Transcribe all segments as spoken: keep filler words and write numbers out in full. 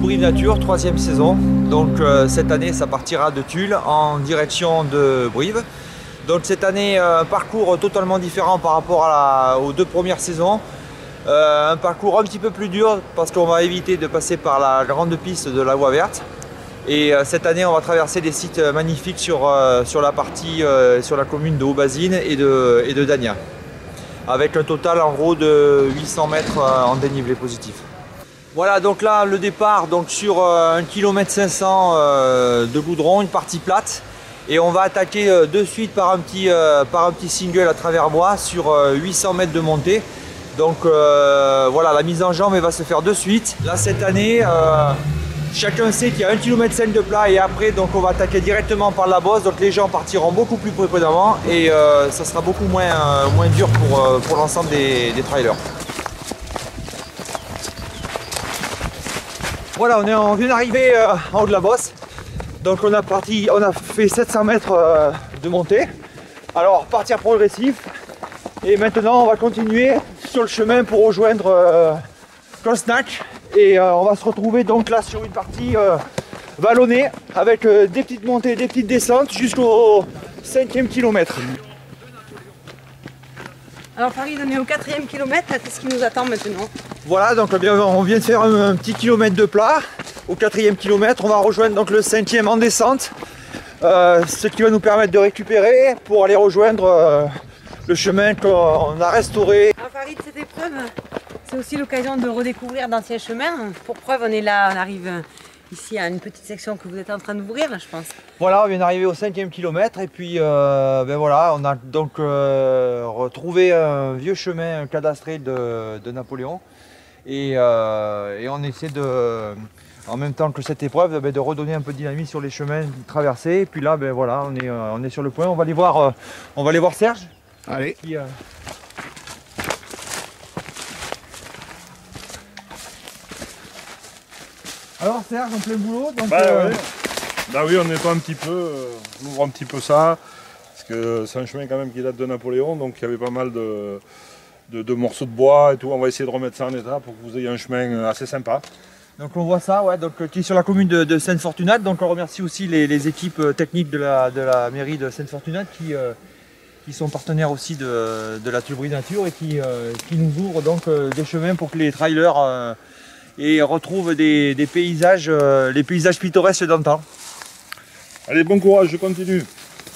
Brive Nature, troisième saison. Donc euh, cette année ça partira de Tulle en direction de Brive. Donc cette année euh, un parcours totalement différent par rapport à la, aux deux premières saisons. Euh, un parcours un petit peu plus dur parce qu'on va éviter de passer par la grande piste de la Voie Verte. Et euh, cette année on va traverser des sites magnifiques sur, euh, sur la partie, euh, sur la commune de Haut-Basine et de, et de Dagna. Avec un total en gros de huit cents mètres euh, en dénivelé positif. Voilà, donc là le départ donc sur euh, un kilomètre cinq cents euh, de goudron, une partie plate. Et on va attaquer euh, de suite par un, petit, euh, par un petit single à travers bois sur euh, huit cents mètres de montée. Donc euh, voilà, la mise en jambe elle va se faire de suite. Là cette année, euh, chacun sait qu'il y a un kilomètre cinq de plat et après donc on va attaquer directement par la bosse. Donc les gens partiront beaucoup plus prudemment et euh, ça sera beaucoup moins, euh, moins dur pour, euh, pour l'ensemble des, des trailers. Voilà, on, est, on vient d'arriver euh, en haut de la bosse. Donc on a, parti, on a fait sept cents mètres euh, de montée. Alors partir progressif. Et maintenant on va continuer sur le chemin pour rejoindre euh, Cosnac. Et euh, on va se retrouver donc là sur une partie euh, vallonnée avec euh, des petites montées, des petites descentes jusqu'au cinquième kilomètre. Alors Farid, on est au quatrième kilomètre, qu'est-ce qui nous attend maintenant? Voilà, donc on vient de faire un, un petit kilomètre de plat. Au quatrième kilomètre, on va rejoindre donc le cinquième en descente, euh, ce qui va nous permettre de récupérer pour aller rejoindre euh, le chemin qu'on a restauré. Alors Farid, cette épreuve, c'est aussi l'occasion de redécouvrir d'anciens chemins. Pour preuve, on est là, on arrive ici à une petite section que vous êtes en train d'ouvrir, je pense. Voilà, on vient d'arriver au cinquième kilomètre et puis euh, ben voilà, on a donc euh, retrouvé un vieux chemin cadastré de, de Napoléon et, euh, et on essaie de... En même temps que cette épreuve, ben, de redonner un peu de dynamisme sur les chemins traversés. Et puis là, ben, voilà, on est, euh, on est sur le point. On va aller voir, euh, on va aller voir Serge. Allez. Qui, euh... Alors Serge, en plein boulot. Donc, bah, euh... ouais. bah oui, on nettoie un petit peu, euh, on ouvre un petit peu ça. Parce que c'est un chemin quand même qui date de Napoléon. Donc il y avait pas mal de, de, de morceaux de bois et tout. On va essayer de remettre ça en état pour que vous ayez un chemin assez sympa. Donc on voit ça, ouais, donc, qui est sur la commune de, de Sainte-Fortunate. Donc on remercie aussi les, les équipes techniques de la, de la mairie de Sainte-Fortunate qui, euh, qui sont partenaires aussi de, de la Tulle Brive Nature et qui, euh, qui nous ouvrent donc euh, des chemins pour que les trailers euh, et retrouvent des, des paysages, euh, les paysages pittoresques d'antan. Allez, bon courage, je continue.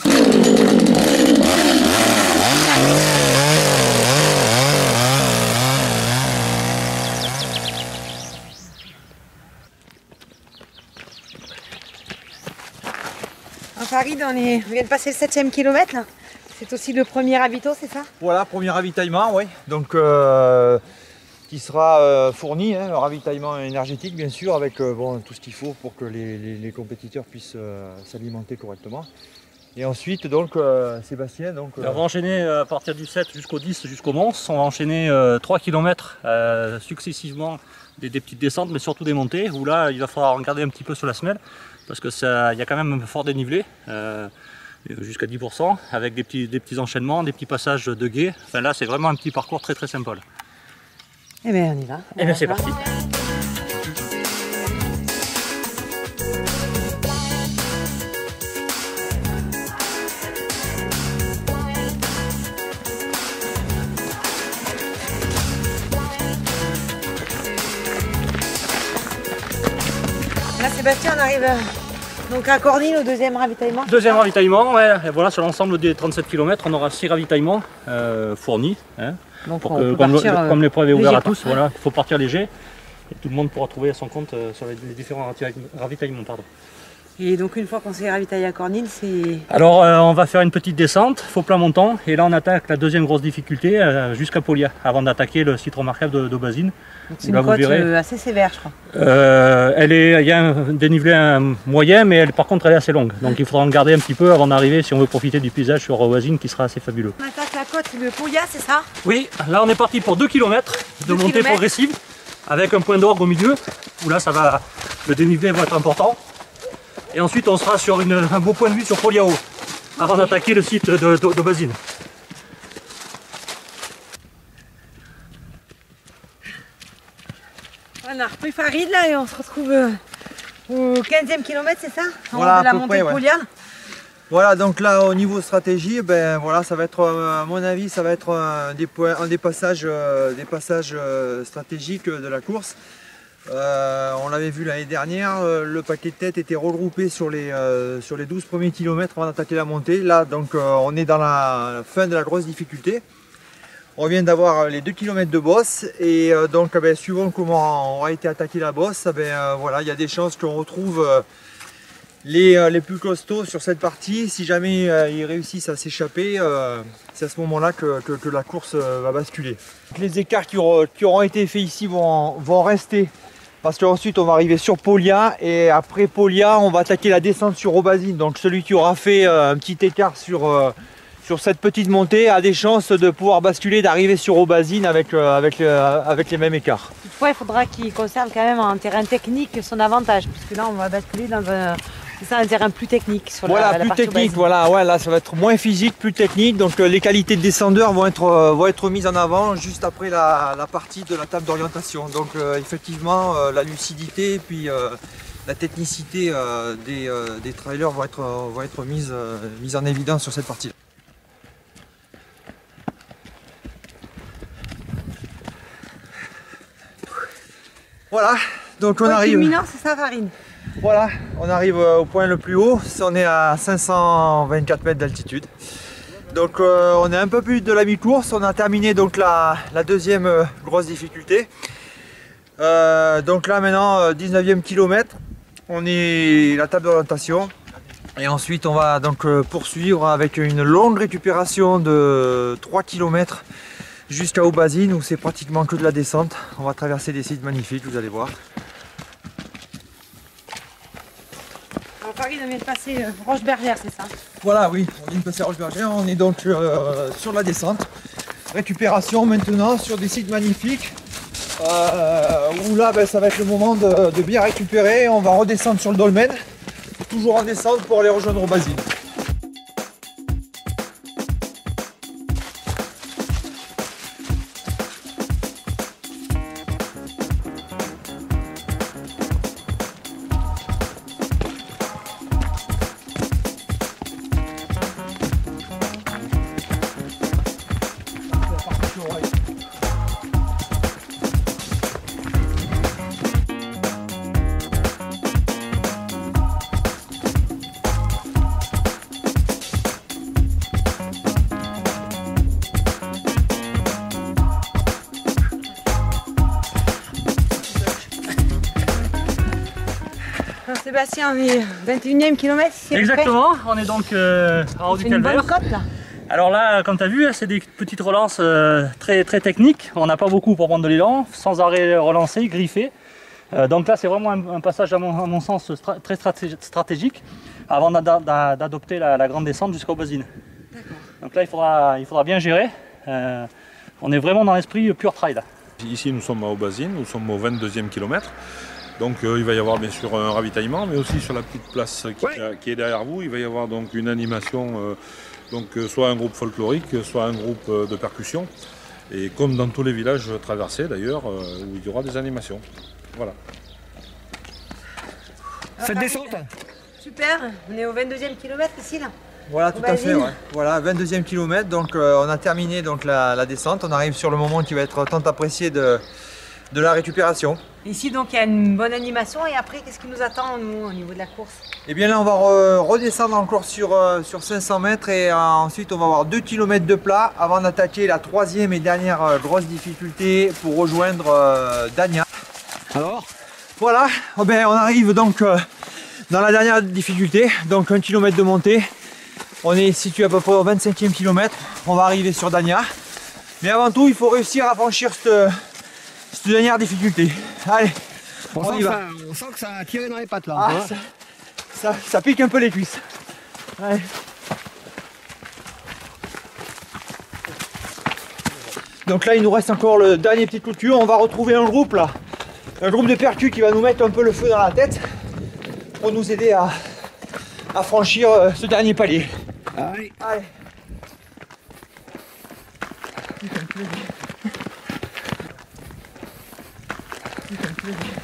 Farid, on, est, on vient de passer le septième kilomètre. C'est aussi le premier ravito, c'est ça? Voilà, premier ravitaillement, oui. Donc, euh, qui sera euh, fourni, hein, le ravitaillement énergétique, bien sûr, avec euh, bon, tout ce qu'il faut pour que les, les, les compétiteurs puissent euh, s'alimenter correctement. Et ensuite, donc, euh, Sébastien. Donc, euh... On va enchaîner à partir du sept jusqu'au dix, jusqu'au Mons. On va enchaîner euh, trois kilomètres euh, successivement, des, des petites descentes, mais surtout des montées, où là, il va falloir regarder un petit peu sur la semelle. Parce que ça, il y a quand même un fort dénivelé, euh, jusqu'à dix pour cent, avec des petits, des petits enchaînements, des petits passages de guet. Enfin là, c'est vraiment un petit parcours très très sympa. Eh bien, on y va. Eh bien, c'est parti. Là, Sébastien, on arrive donc à Cornille au deuxième ravitaillement. Deuxième ravitaillement, ouais. Et voilà, sur l'ensemble des trente-sept kilomètres, on aura six ravitaillements euh, fournis. Hein, donc pour on que, peut comme, partir, le, comme l'épreuve est ouverte à tous, ouais. voilà, il faut partir léger. Et tout le monde pourra trouver à son compte euh, sur les, les différents ravitaillements. Pardon. Et donc une fois qu'on s'est ravitaillé à Cornille, c'est... Alors euh, on va faire une petite descente, faux plat montant, et là on attaque la deuxième grosse difficulté euh, jusqu'à Polia, avant d'attaquer le site remarquable d'Haut-Basine. C'est une côte euh, assez sévère, je crois. Euh, elle est, il y a un dénivelé un moyen, mais elle, par contre elle est assez longue. Donc il faudra en garder un petit peu avant d'arriver si on veut profiter du paysage sur Haut-Basine qui sera assez fabuleux. On attaque la côte de Polia, c'est ça? Oui, là on est parti pour deux kilomètres de montée progressive, avec un point d'orgue au milieu, où là ça va, le dénivelé va être important. Et ensuite on sera sur une, un beau point de vue sur Poliao, avant d'attaquer le site d'Haut-Basine. on a repris Farid là et on se retrouve euh, au quinzième kilomètre, c'est ça? En Voilà, haut de la à peu montée près, de ouais. Poulia. Voilà, donc là au niveau stratégie, ben voilà, ça va être, euh, à mon avis, ça va être un des, points, un des passages, euh, des passages euh, stratégiques de la course. Euh, on l'avait vu l'année dernière, euh, le paquet de tête était regroupé sur les, euh, sur les douze premiers kilomètres avant d'attaquer la montée. Là, donc euh, on est dans la fin de la grosse difficulté. On vient d'avoir les deux kilomètres de bosse et euh, donc ben, suivant comment aura été attaqué la bosse, ben, euh, voilà, il y a des chances qu'on retrouve euh, les, euh, les plus costauds sur cette partie. Si jamais euh, ils réussissent à s'échapper, euh, c'est à ce moment-là que, que, que la course euh, va basculer. Les écarts qui auront, qui auront été faits ici vont, vont rester. Parce qu'ensuite on va arriver sur Poulia et après Poulia on va attaquer la descente sur Aubazine. Donc celui qui aura fait euh, un petit écart sur, euh, sur cette petite montée a des chances de pouvoir basculer, d'arriver sur Aubazine avec, euh, avec, euh, avec les mêmes écarts. Toutefois, il faudra qu'il conserve quand même en terrain technique son avantage, puisque là on va basculer dans un, c'est ça, un terrain plus technique. Sur Voilà, la, la plus partie technique, Aubazine. voilà, ouais, là ça va être moins physique, plus technique. Donc euh, les qualités de descendeur vont être, euh, vont être mises en avant juste après la, la partie de la table d'orientation. Donc euh, effectivement, euh, la lucidité et puis euh, la technicité euh, des, euh, des trailers vont être, euh, vont être mises, euh, mises en évidence sur cette partie. Voilà, donc on Point arrive. culminant, c'est ça, Farid? Voilà, on arrive au point le plus haut, on est à cinq cent vingt-quatre mètres d'altitude. Donc euh, on est un peu plus de la mi-course, on a terminé donc la, la deuxième euh, grosse difficulté. Euh, donc là maintenant, euh, dix-neuvième kilomètre, on est la table d'orientation. Et ensuite on va donc euh, poursuivre avec une longue récupération de trois kilomètres jusqu'à Aubazine où c'est pratiquement que de la descente. On va traverser des sites magnifiques, vous allez voir. Alors, Farid, on vient de passer euh, Roche Bergère, c'est ça? Voilà, oui, on vient de passer à Roche-Bergère, on est donc euh, sur la descente. Récupération maintenant sur des sites magnifiques. Euh, où là, ben, ça va être le moment de, de bien récupérer. On va redescendre sur le dolmen, toujours en descente pour aller rejoindre Aubazine. Alors, Sébastien, on est vingt et unième kilomètre ici, à peu près. Exactement, on est donc euh, en haut C'est du une bonne calvaire. côte là. Alors là, comme tu as vu, c'est des petites relances euh, très, très techniques. On n'a pas beaucoup pour prendre de l'élan, sans arrêt relancer, griffer. Euh, donc là, c'est vraiment un, un passage à mon, à mon sens stra très stratégi stratégique avant d'adopter la, la grande descente jusqu'à Aubazine. Donc là, il faudra, il faudra bien gérer. Euh, on est vraiment dans l'esprit pure trail. Là. Ici, nous sommes à Aubazine, nous sommes au vingt-deuxième kilomètre. Donc euh, il va y avoir bien sûr un ravitaillement, mais aussi sur la petite place qui, Ouais. euh, qui est derrière vous, il va y avoir donc une animation, euh, donc euh, soit un groupe folklorique, soit un groupe euh, de percussion. Et comme dans tous les villages traversés d'ailleurs, euh, où il y aura des animations. Voilà. Cette descente. Super, on est au vingt-deuxième kilomètre ici là. Voilà, tout à fait. Aubazine. Ouais. Voilà, vingt-deuxième kilomètre, donc euh, on a terminé donc, la, la descente. On arrive sur le moment qui va être tant apprécié de, de la récupération. Ici donc il y a une bonne animation et après qu'est-ce qui nous attend nous au niveau de la course? Et bien là on va re- redescendre encore sur, euh, sur cinq cents mètres et euh, ensuite on va avoir deux kilomètres de plat avant d'attaquer la troisième et dernière euh, grosse difficulté pour rejoindre euh, Dagna. Alors, Voilà, oh ben, on arrive donc euh, dans la dernière difficulté, donc un kilomètre de montée. On est situé à peu près au vingt-cinquième kilomètre, on va arriver sur Dagna. Mais avant tout il faut réussir à franchir cette, cette dernière difficulté. Allez, on, on sent y que va. ça, on sent que ça a tiré dans les pattes là. Ah, hein. ça, ça, ça pique un peu les cuisses. Allez. Donc là il nous reste encore le dernier petit coup de tuyau, on va retrouver un groupe là. Un groupe de percus qui va nous mettre un peu le feu dans la tête pour nous aider à, à franchir euh, ce dernier palier. Allez. Allez. Putain,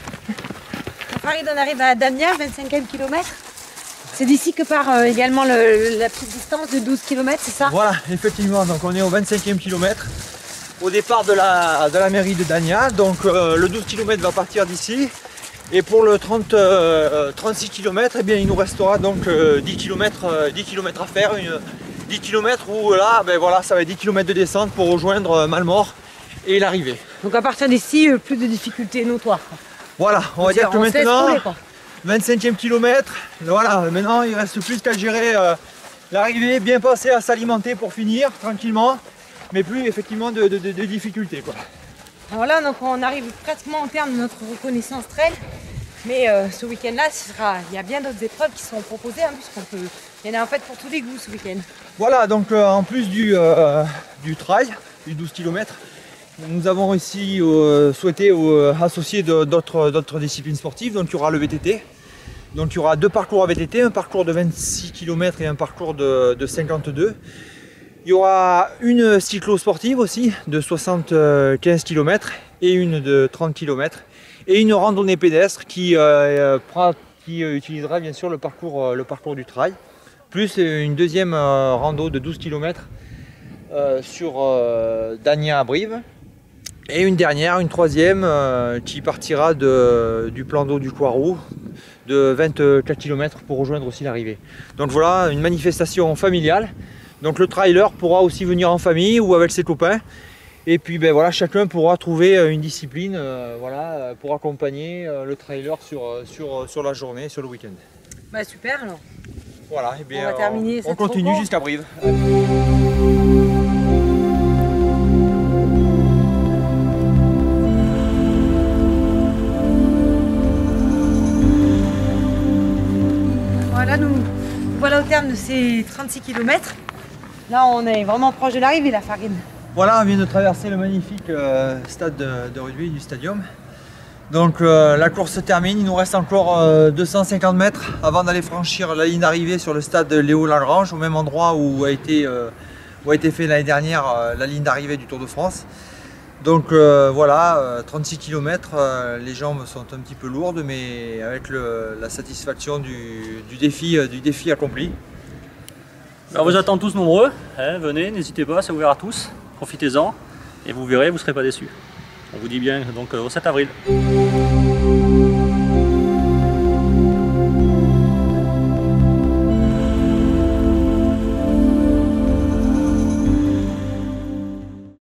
Farid, on arrive à Dania, vingt-cinquième kilomètre. C'est d'ici que part euh, également le, la petite distance de douze kilomètres, c'est ça? Voilà, effectivement, donc on est au vingt-cinquième kilomètre. Au départ de la, de la mairie de Dania, donc euh, le douze kilomètres va partir d'ici. Et pour le trente, euh, trente-six kilomètres, eh bien, il nous restera donc euh, dix kilomètres, euh, dix kilomètres à faire. Une, dix kilomètres où là, ben voilà, ça va être dix kilomètres de descente pour rejoindre euh, Malmort et l'arrivée. Donc à partir d'ici, euh, plus de difficultés notoires. Voilà, on va dire que on se laisse maintenant, rouler, quoi. vingt-cinquième kilomètre, voilà, maintenant il reste plus qu'à gérer euh, l'arrivée, bien passer à s'alimenter pour finir tranquillement, mais plus effectivement de, de, de, de difficultés, quoi. Alors là, donc, on arrive pratiquement au terme de notre reconnaissance trail. Mais euh, ce week-end-là, il y a bien d'autres épreuves qui sont proposées, hein, puisqu'on peut. Il y en a en fait pour tous les goûts ce week-end. Voilà, donc euh, en plus du, euh, du trail, du douze kilomètres, nous avons ici euh, souhaité euh, associer d'autres disciplines sportives. Donc il y aura le V T T. Donc il y aura deux parcours à V T T, un parcours de vingt-six kilomètres et un parcours de, de cinquante-deux. Il y aura une cyclo-sportive aussi de soixante-quinze kilomètres et une de trente kilomètres. Et une randonnée pédestre qui, euh, qui euh, utilisera bien sûr le parcours, euh, le parcours du trail. Plus une deuxième euh, rando de douze kilomètres euh, sur euh, Dania à Brive. Et une dernière, une troisième euh, qui partira de, du plan d'eau du Coiroux de vingt-quatre kilomètres pour rejoindre aussi l'arrivée. Donc voilà, une manifestation familiale. Donc le trailer pourra aussi venir en famille ou avec ses copains. Et puis ben voilà, chacun pourra trouver une discipline euh, voilà, pour accompagner euh, le trailer sur, sur, sur la journée, sur le week-end. Bah super alors. Voilà, et bien, on va terminer on, on continue jusqu'à Brive. Voilà, nous voilà au terme de ces trente-six kilomètres. Là, on est vraiment proche de l'arrivée, la Farine. Voilà, on vient de traverser le magnifique euh, stade de, de rugby du Stadium. Donc euh, la course se termine, il nous reste encore euh, deux cent cinquante mètres avant d'aller franchir la ligne d'arrivée sur le stade Léo Lagrange, au même endroit où a été, euh, où a été fait l'année dernière euh, la ligne d'arrivée du Tour de France. Donc euh, voilà, euh, trente-six kilomètres, euh, les jambes sont un petit peu lourdes, mais avec le, la satisfaction du, du, défi, euh, du défi accompli. Alors, on vous attend tous nombreux, hein, venez, n'hésitez pas, c'est ouvert à tous, profitez-en et vous verrez, vous ne serez pas déçus. On vous dit bien donc au sept avril.